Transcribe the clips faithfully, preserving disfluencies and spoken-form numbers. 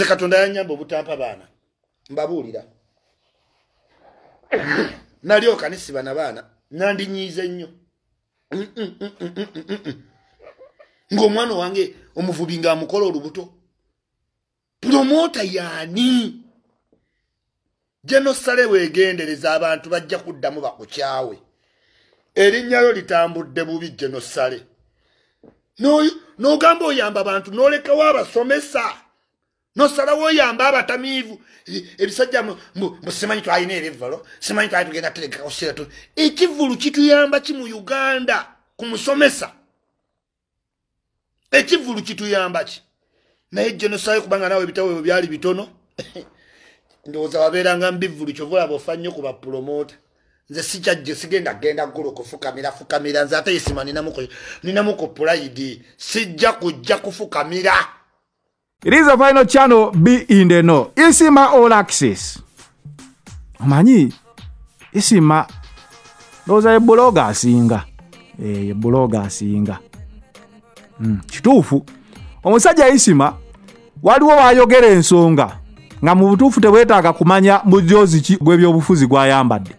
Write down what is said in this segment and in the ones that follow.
nze Katonda yanyamba obutampa baana mbabuulira nalyoka nisiba na baana nandinyiize nnyo ng'omwana wange omuvubi ng'amukola olubuto promota yaani Jeno Sale wegendereza abantu bajja kuddamu bakukyawe erinnya litambudde bubi Jeno Sale no no gambo oyamba abantu nolekawo abasomesa no salawo oyamba abatamiivu ebisajja musimanyi twalina ebivalo simanyi twali tugenda tereka kusira tu ekivulu kituyamba ki mu Uganda ku musomesa ekivulu kituyamba ki naye Jeno Sale kubanga nawe bitawe byali bitono ndoza waberanga mbivulu chovula bofanyo kuba promoter nze sichajje sigenda genda gulo kufukamira fukamira nze ate yisima ninamuko ninamuko pride sijja kujja kufukamira. It is a final channel be in the know. Isima all access. Amanyi Isima doza ebloga asinga. Eh ebloga asinga. Mm kituufu omusajja Isima waliwo wayogera ensonga nga mu butuufu tebwetaaga kumanya mujozi ki gw'ebyobufuzi gwayambadde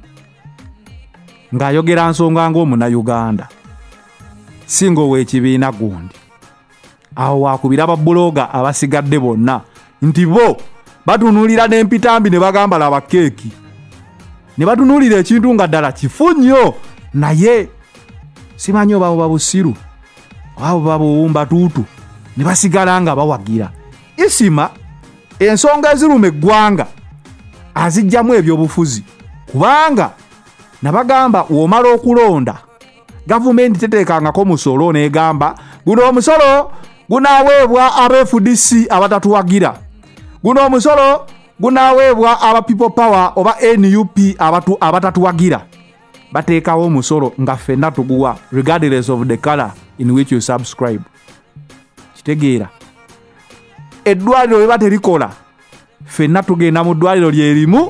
ng'ayogera nsonga ng'omuna Uganda singo w'ekibiina gundi awo wakubira ababbuloga abasigadde bonna nti bo batunuulira n'empitambi ne bagamba laba keeki ne batunuulira ekintu nga ddala kifu nnyo naye simanyi oba buba busiru oba buba buwumba tuutu ne basigala nga bawagira. Isima ensonga eziruma eggwanga azijjamu ebyobufuzi kubanga nabagamba womala okulonda gavumenti teteekangako musolo negamba guno omusolo gunaweebwa aba F D C abatatuwagira guno omusolo gunaweebwa aba people power oba N U P abatu abatatuwagira bateekawo omusolo nga ffenna tuguwa regardless of the color in which you subscribe. Kitegeera eddwaliro we baterikola ffenna tugenda mu ddwaliro lyerimu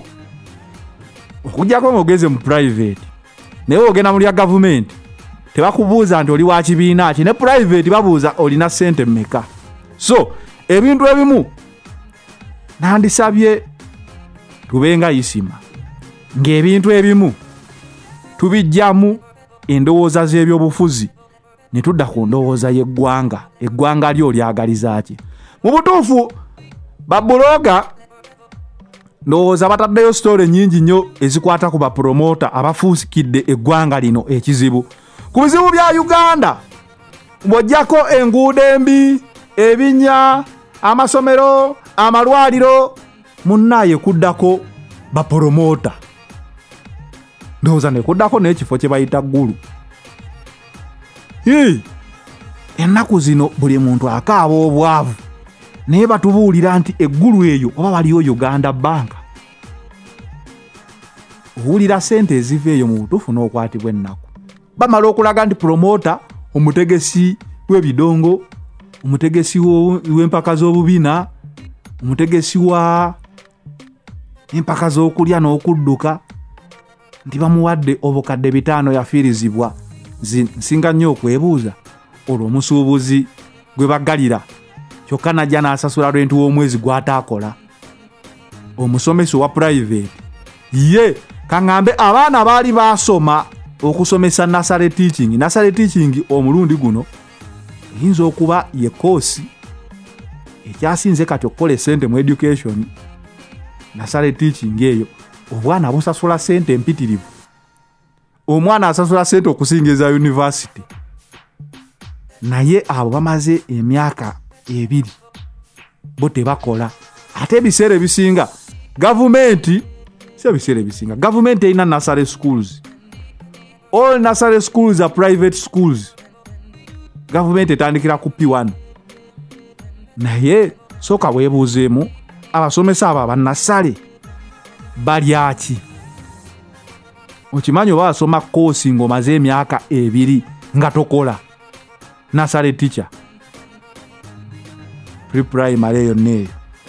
okujjako ng'ogeze mu private naye ogenda mu lya gavumenti tebakubuuza nti oli wa kibiina ki ne private babuuza olina ssente mmeka. So ebintu ebimu nandisabye tubenga Isima ng'ebintu ebimu tubijjamu endowooza z'ebyobufuzi ne tudda ku ndowooza y'eggwanga eggwanga lyo lyagaliza ki. Mu butuufu babbuloga ndowooza bataddeyo story nyingi nnyo ezikwata ku bapromota abafuusikidde eggwanga lino ekizibu ku bizibu bya Uganda bw'ojjako enguudo embi ebinnya amasomero amalwaliro munnaye kuddako bapromota ndowooza ne kuddako n'ekifo kye bayita ggulu. Ennaku zino buli muntu akaaba obwavu naye batubuulira nti eggulu eyo oba waliyo Uganda Bank owulira sente eziva eyo mu butuufu n'okwatibwa ennaku bamala okulaga nti promota omutegesi w'ebidongo omutegesi w'empaka z'obubina omutegesi wa empaka z'okulya n'okudduka nti bamuwadde obukadde bitaano yafiirizibwa. Nsinga nnyo okwebuuza olwo omusuubuzi gwe bagalira kyokka najja n'asasula lwenti w'omwezi gw'ataakola omusomesa wa private ye kaŋŋambe abaana baali baasoma okusomesa nursery teaching. Nursery teaching omulundi guno eyinza okuba ye koosi ekyasinze kati okukola sente mu education. Nursery teaching eyo obwana busasula sente empitirivu omwana asasula sente okusingiza university naye abo bamaze emyaka ebiri bo tebakola ate ebiseera ebisinga gavumenti si ebiseera ebisinga gavumenti erina nursery schools. All nursery schools are private schools. Gavumenti etandikira ku P one naye soka weebuuzeemu abasomesa abo abannasale balya ki? Okimanyi oba asoma koosi ng'omaze emyaka ebiri nga tokola nursery teacher pre primary eyo neeyo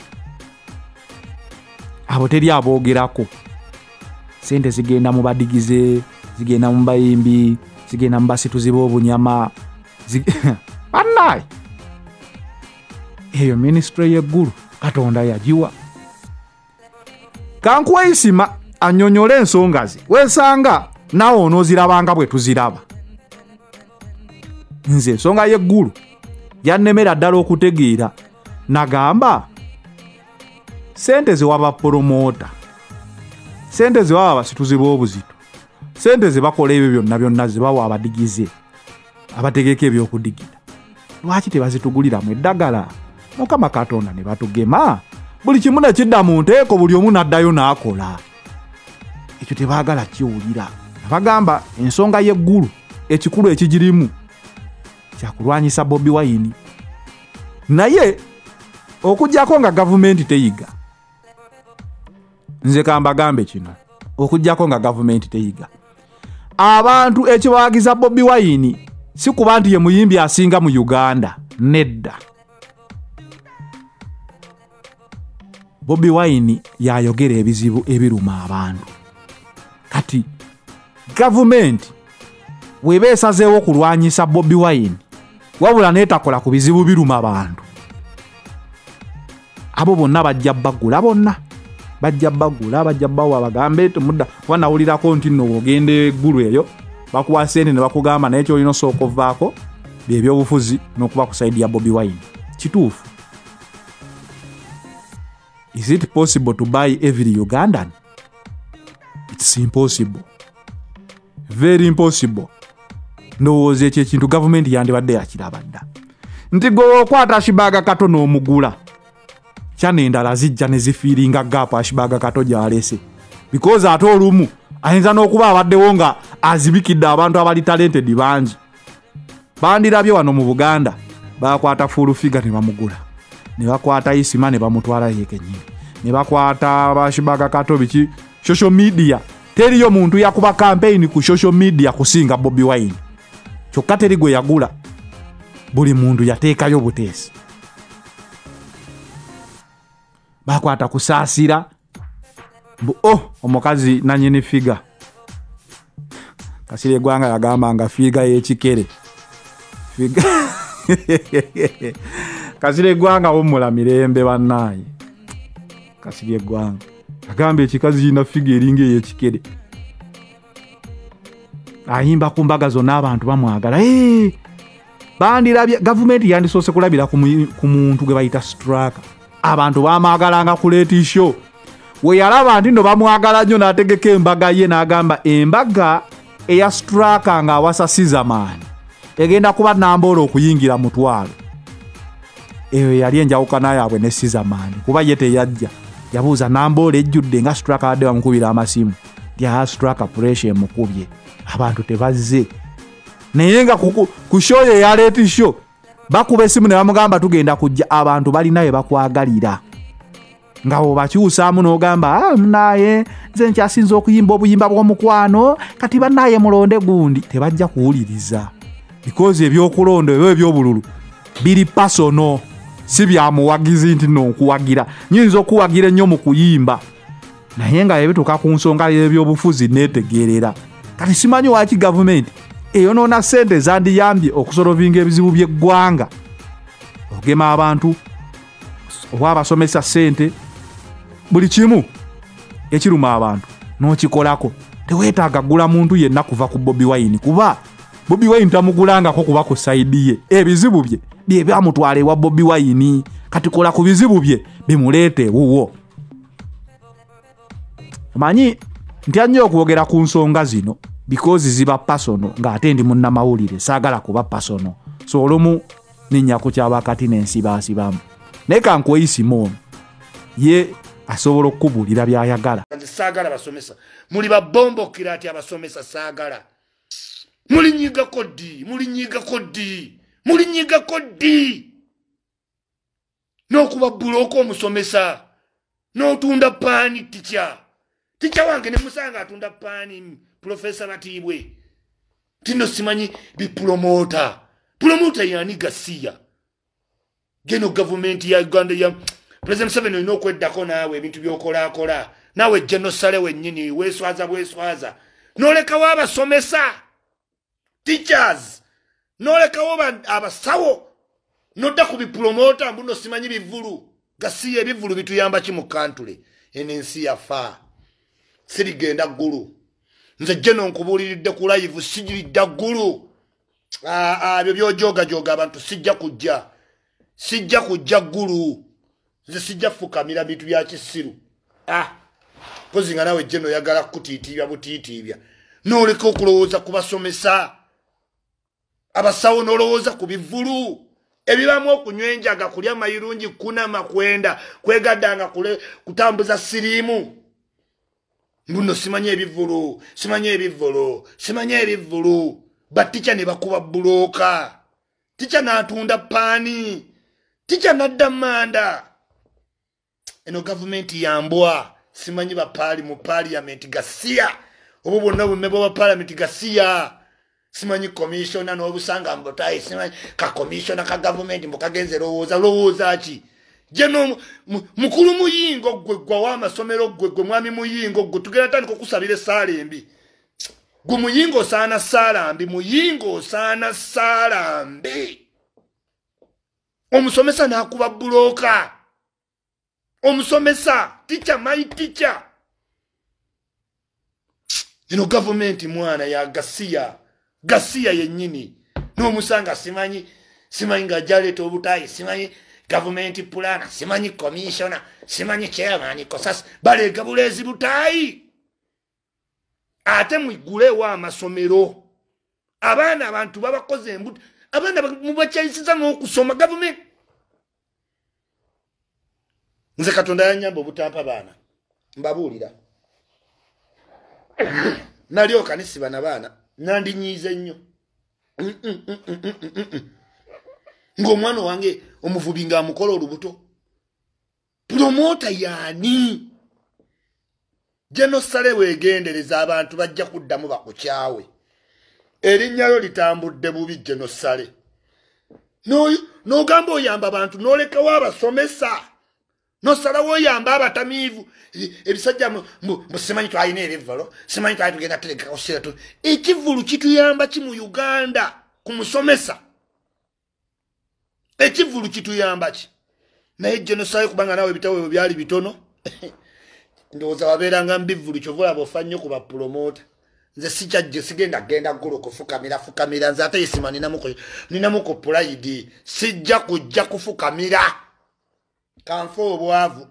abo teri aboogerako sente zigenda mu badigize zigenda mu bayimbi zigenda mu basituzi b'obunyama bannaye eyo ministry y'eggulu Katonda yajiwa. Kankuwa isima anyonyole ensonga ze. Wesanga nawo onozirabanga bwe tuziraba. Nze ensonga y'eggulu yannemera ddala okutegeera. Nagamba sente ze waba promota. Sente ze waba basituzi b'obuzito. Sente ze bakola ebyo byonna byonna ze bawa abadigize. Abategeka ebyokudigira. Lwaki tebazituguliramu eddagala? Mukama Katonda ne batugema. Buli kimu ne kidda mu nteeko, buli omu n'addayo n'akola. Ekyo tebaagala kiwulira. Abagamba ensonga y'eggulu ekikulu ekigirimu kyakulwanyisa Bobi Wine. Naye okujjako nga gavumenti teyiga. Nze kambagambe kino. Okujjako nga gavumenti teyiga. Abantu ekibawagiza Bobi Wine si kuba nti ye muyimbi asinga mu Uganda. Nedda. Bobi Wine yayogera ebizibu ebiruma abantu. Kati gavumenti weba esazeewo kulwanyisa Bobi Wine wabula neetakola ku bizibu biruma abantu. Abo bonna bajja bagula bonna. Bajja bagula bajja bawa bagambe temudda wanawulirako nti nno ogenda eggulu eyo bakuwasene ne bakugamba naye kyolina osooka ovaako bye by'obufuzi n'okuba ku side ya Bobi Wine. Kituufu. Is it possible to buy every Ugandan? It's impossible. Very impossible. Ndowooza ekyo ekintu gavumenti yandibadde yakirabadda. Nti gwe okwata Ashibaga Kato n'omugula. Kyane endala zijja ne zifiiringa gap Ashibaga Kato gy'alese. Because ate olumu ayinza n'okuba abaddewo nga azibikidde abantu abali talented bangi. Bandirabye wano mu Buganda bakwata full figure ne bamugula. Ne bakwata Isima ne bamutwala yekenyini. Ne bakwata Ashibaga Kato biki social media. Teriyo muntu yakuba campaign ku social media kusinga Bobi Wine. Kyokka teri gwe yagula. Buli muntu yateekayo buteesi. Bakwata kusaasira. Oh, omukazi nanyini figa. Kasire Gwanga yagamba nga figa y'ekikere. Figa. Kasire Gwanga omula mirembe bannaye. Kasire Gwanga agamba ekikazi ina figa eringa y'ekikere. Ayimba ku mbaga zonna abantu bamwagala. Eh! Bandirabye gavumenti yandisoose kulabira ku muntu gwe bayita Straka. Abantu bamwagalanga ku leti show. We yalaba nti no bamwagala nnyo n'ategeka embaga ye n'agamba embaga eya Straka nga awasa Sizamani egenda kuba Namboole okuyingira mutwalo. Eyo yali enjawukana yaabwe ne Sizamani kuba ye teyajja. Yabuuza Namboole ejjudde nga Straka adde bamukubira amasimu. Lya Straka pressure emukubye. Abantu tebazze. Naye nga ku show ye ya leti show bakuba esimu ne bamugamba tugenda kujja abantu bali naye bakwagalira. Nga obakyusaamu n'ogamba ah naye nze nkyasinza okuyimba obuyimba bw'omukwano kati bannaye mulonde gundi tebajja kuwuliriza. Because ebyokulonda ebyo ebyobululu biri personal si bya muwagizi nti no okuwagira. Nyinza okuwagira nnyo mu kuyimba naye nga ebituuka ku nsonga y'ebyobufuzi neetegeerera. Kati simanyi waki gavumenti eyonoona ssente zandiyambye okusolovinga ebizibu by'eggwanga. Ogema abantu oba abasomesa ssente buli kimu ekiruma abantu n'okikolako. Teweetaaga gula muntu yenna kuva ku Bobi Wine kuba Bobi Wine tamugulangako kuba ku saidi ye. Ebizibu bye bye byamutwala ewa Bobi Wine. Kati kola ku bizibu bye bimuleete wuwo. Manyi ntya nnyo okwogera ku nsonga zino because ziba personal nga ate ndi munnamawulire saagala kuba personal. So olumu ninnya ku kyabakati n'ensibaasibamu. Naye kankweyisimu ono ye asobola okubuulira by'ayagala. Saagala basomesa. Muli babombokera ati abasomesa saagala. Mulinyigako ddi, mulinyigako ddi, mulinyigako ddi. N'okuba buloko omusomesa. N'otunda paani ticha. Ticha wange ne musanga atunda paani Professor Batibwe. Tino simanyi bipromota. Promota yani Gasiya. Geno government ya Uganda ya President Museveni no kweddako naawe ebintu byokola akola. Nawe genosale wennyini weeswaza bweswaza. Noleka waba somesa. Teachers. Noleka waba abasawo. Nodda ku bipromota mbuno simanyi bivulu. Gasiya ebivulu bituyamba ki mu kantule enensi yafa sirigenda ggulu nze jeno nkubuuliridde ku live sigiridda ggulu abyo byojoga joga abantu sijja kujja sijja kujja ggulu nze sijja fukamira bintu bya kisiru ah pozi nga nawe jeno yagala kutiitibya butiitibya nooleka okulowooza kubasomesa abasawo nolowooza ku bivulu ebibamu okunywenjaga kulya mayirungi kuna makwenda kwegaddanga kule kutambuza sirimu mbuno simanye ebivulu simanye ebivulu simanye ebivulu baticha ne bakuba buloka ticha natunda pani ticha nadda manda eno government yambwa simanyi ba pali mu parliament Gasiya obo bonna bumebo ba parliament Gasiya simanyi commissioner no busanga mbotai simanyi ka commissioner ka government mbokagenze lowooza lowooza ki jeno mukulu muyingo gwe gwa wa masomero gwe gwe mwami muyingo gwe tugera tani ko kusabire sale mbi gwe muyingo sana sala mbi muyingo sana sala mbi omusomesa nakuba buloka omusomesa teacher my teacher eno government mwana ya Gasiya Gasiya yennyini no musanga simanyi simanyi nga jaleto obutayi simanyi government plan simanyi commissioner simanyi chairman kosas bale gabulezi butayi ate mwigule wa masomero abana abantu babakoze embuto abana mubachayisiza n'okusoma government nze Katonda yanyamba obutampa bana mbabuulira nalyo kanisi bana bana nandinyize nnyo ng'omwana wange omuvubi nga amukola olubuto promota yani jeno sale wegendereza abantu bajja kuddamu bakukyawe erinnyalo litambudde bubi jeno sale n'ogamba oyamba abantu n'olekawo abasomesa n'osalawo oyamba abatamiivu ebisajja musimanyi twalina ebivalo simanyi twali tugenda tereka kusera tu ekivulu kituyamba ki mu Uganda ku musomesa ekivulu kituyamba ki naye genocide kubanga nawe bitawe byali bitono ndowooza wabeeranga mbivulu kyovula bofa nnyo ku bapromota nze sikyajje sigenda genda ggulu kufukamira fukamira nze ate isima ninamuko pride sijja kujja kufukamira kanfa obwavu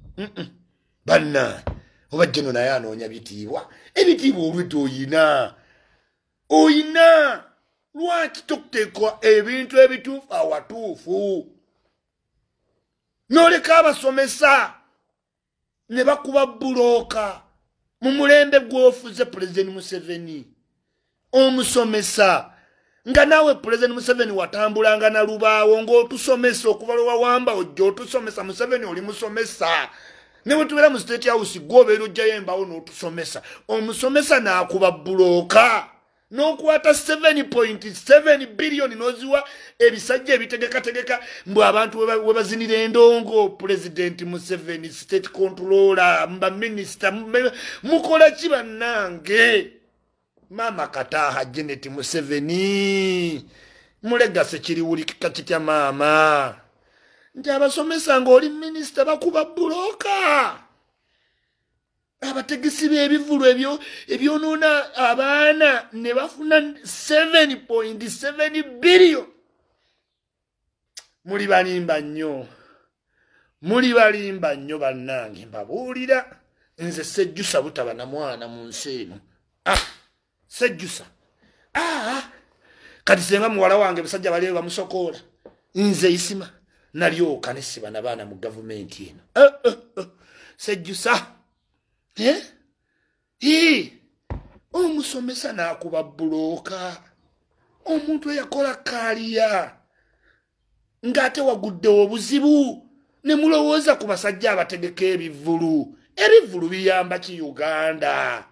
banna oba jeno naye anoonya bitiibwa ebitiibwa olwedde oyina oyina lwaki tokuteekwa ebintu ebituufu awatuufu n'oleka abasomesa ne bakuba bulooka mu mulembe gw'ofuze President Museveni omusomesa nga nawe President Museveni watambulanga na lubaawo ng'otusomesa okuva lwe wawamba ojja otusomesa Museveni oli musomesa ne bwe tubeera mu State House gw'obeera ojjayo embaawo n'otusomesa omusomesa n'akuba bulooka n'okwata seven point seven billion n'oziwa ebisajja ebitegekategeka mbu abantu we bazinira endongo President Museveni State Controller mba Minister mukola ki bannange Mama Kataha Janet Museveni mulegase kiriwulikika kitya maama nti abasomesa ng'oli minisita bakuba buloka abategesi b'ebivulu ebyo ebyonoona abaana ne bafuna seven point seven billion muli balimba nnyo muli balimba nnyo bannange mbabuulira nze sejjusa butaba na mwana mu nsi eno ah sejjusa ah kati senga muwala wange basajja bali bamusokoola nze isima nalyoka ne siba na baana mu gavumenti eno ah, ah, ah. sejjusa eh eh omusomesa n'akuba bulooka omuntu eyakola kaliya ng'ate wagudde obuzibu ne mulowooza ku basajja abategeka ebivulu ebivulu biyamba ki Uganda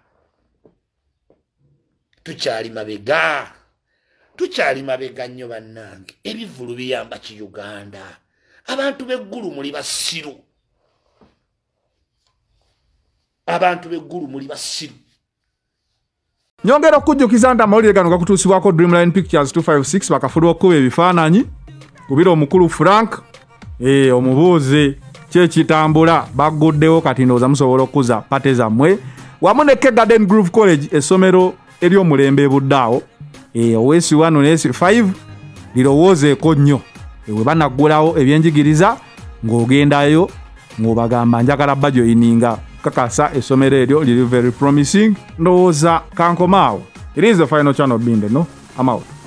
tukyali mabega tukyali mabega nnyo bannange ebivulu biyamba ki Uganda abantu b'eggulu muli basiru abantu b'eggulu muli basiru nyongera okujjukiza nti amawulire gano gakutuusibwako Dreamline Pictures two five six bakafulwa okuba ebifaananyi kubira omukulu Frank eh omubuuze kyekitambula baguddewo kati ndowooza musobola okuza pate zammwe wamu ne Garden Groove College essomero ery'omulembe buddaawo owesi wano nesi five lirowoozeeko nnyo we banaggulawo ebyenjigiriza ng'ogendayo ng'obagamba njagala bajoyininga kakasa essomero eryo liri very promising ndowooza kankomaawo. It is the final channel binde no I'm out.